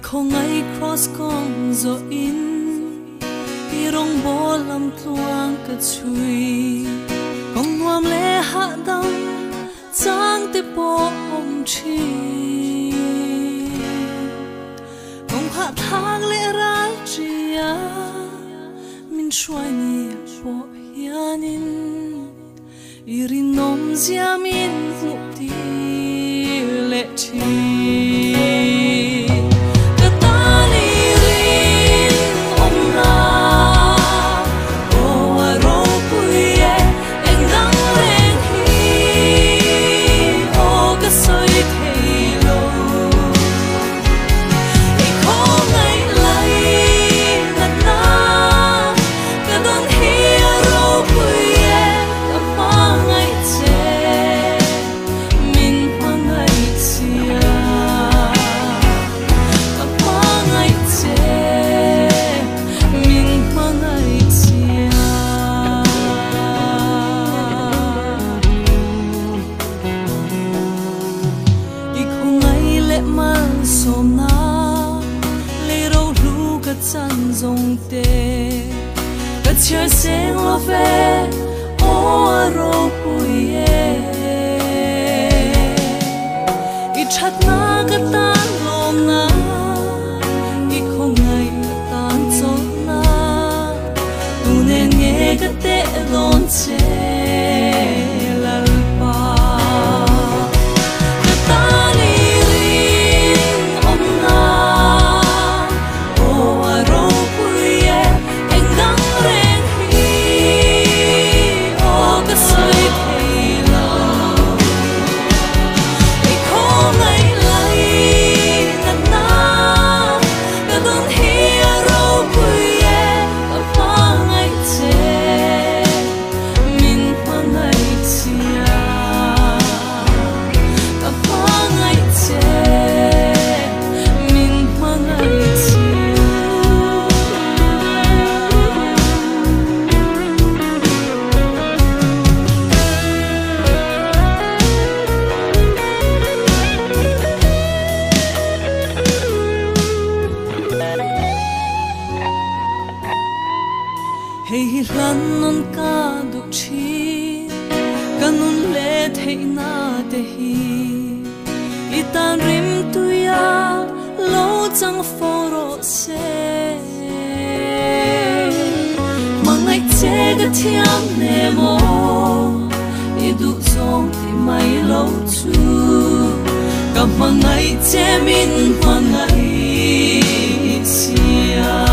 không ngay cross con zo in i rong bo lam tluang ka chui kong nuam le ha dam chang te po om chi kong ha thang le ra chia min shwai ni po hianin i rin nom zia min mu ti le chi Chờ sen lo về ô rô bụi i chặt na cái tan lo na i không ngày cái tan gió na tu nên nghe cái tệ lon chê là ba cái tan đi rin om na ô rô bụi anh đang hei lan non ka duk chi kanun le thei na te hi itan rim tu ya lo chang foro se mangai che ga thiam ne mo i du zong ti mai lo chu ka mangai che min mangai sia